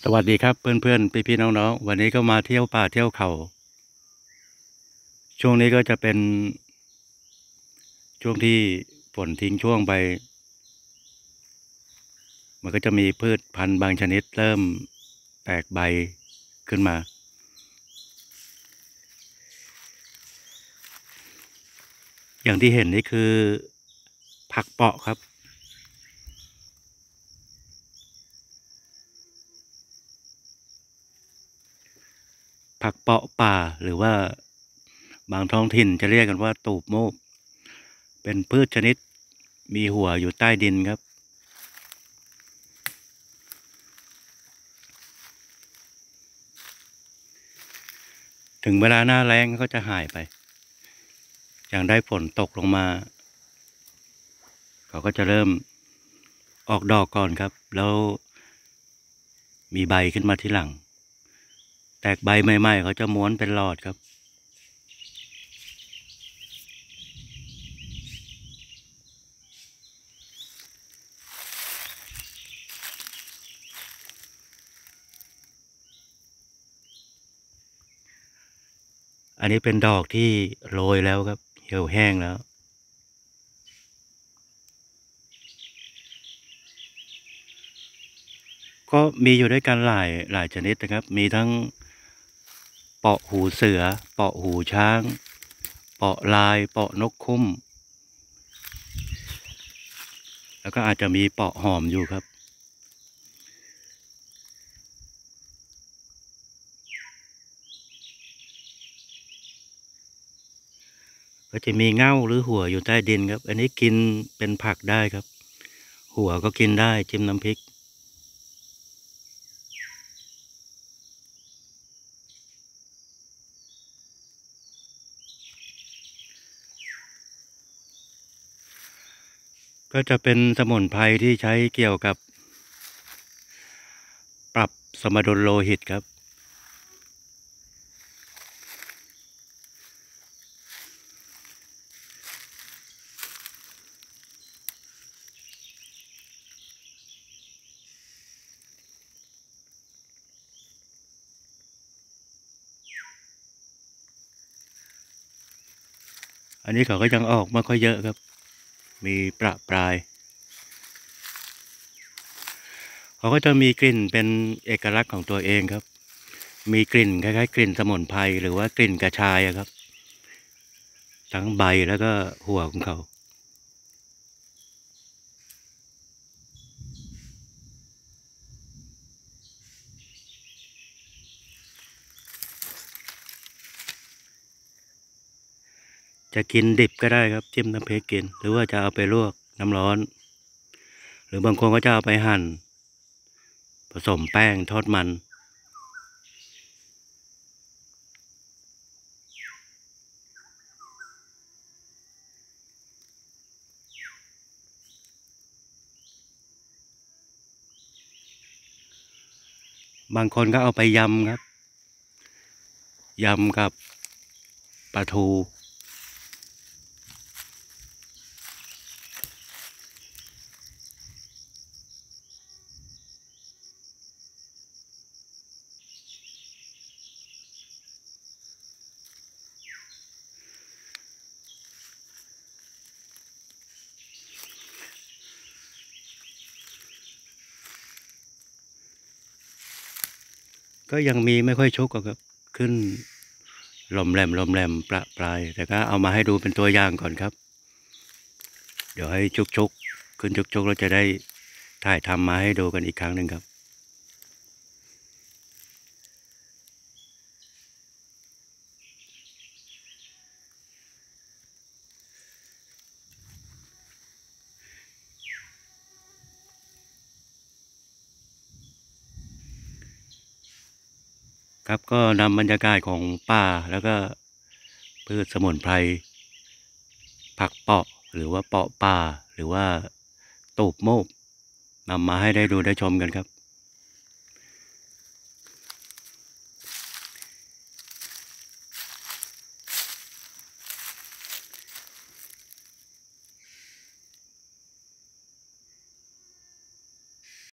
สวัสดีครับเพื่อนๆพี่ๆน้องๆวันนี้ก็มาเที่ยวป่าเที่ยวเขาช่วงนี้ก็จะเป็นช่วงที่ฝนทิ้งช่วงไปมันก็จะมีพืชพันธุ์บางชนิดเริ่มแตกใบขึ้นมาอย่างที่เห็นนี่คือผักเปาะครับผักเปาะป่าหรือว่าบางท้องถิ่นจะเรียกกันว่าตูบโมกเป็นพืชชนิดมีหัวอยู่ใต้ดินครับถึงเวลาหน้าแล้งก็จะหายไปอย่างได้ฝนตกลงมาเขาก็จะเริ่มออกดอกก่อนครับแล้วมีใบขึ้นมาทีหลังแตกใบใหม่ๆเขาจะม้วนเป็นหลอดครับอันนี้เป็นดอกที่โรยแล้วครับเหี่ยวแห้งแล้วก็มีอยู่ด้วยกันหลายชนิดนะครับมีทั้งเปาะหูเสือเปาะหูช้างเปาะลายเปาะนกคุ้มแล้วก็อาจจะมีเปาะหอมอยู่ครับก็จะมีเง่าหรือหัวอยู่ใต้ดินครับอันนี้กินเป็นผักได้ครับหัวก็กินได้จิ้มน้ำพริกก็จะเป็นสมุนไพรที่ใช้เกี่ยวกับปรับสมดุลโลหิตครับอันนี้เขาก็ยังออกไม่ค่อยเยอะครับมีประปรายเขาก็จะมีกลิ่นเป็นเอกลักษณ์ของตัวเองครับมีกลิ่นคล้ายๆกลิ่นสมุนไพรหรือว่ากลิ่นกระชายครับทั้งใบแล้วก็หัวของเขาจะกินดิบก็ได้ครับจิ้มน้ำพริกกินหรือว่าจะเอาไปลวกน้ำร้อนหรือบางคนก็จะเอาไปหั่นผสมแป้งทอดมันบางคนก็เอาไปยำครับยำกับปลาทูก็ยังมีไม่ค่อยชุกอะครับขึ้นหลมแหลมประปรายแต่ก็เอามาให้ดูเป็นตัวอย่างก่อนครับเดี๋ยวให้ชุกขึ้นชุกเราจะได้ถ่ายทำมาให้ดูกันอีกครั้งหนึ่งครับครับก็นำบรรยากาศของป่าแล้วก็พืชสมุนไพรผักเปาะหรือว่าเปาะป่าหรือว่าตูบโมกนำมาให้ได้ดูได้ชมกันครับ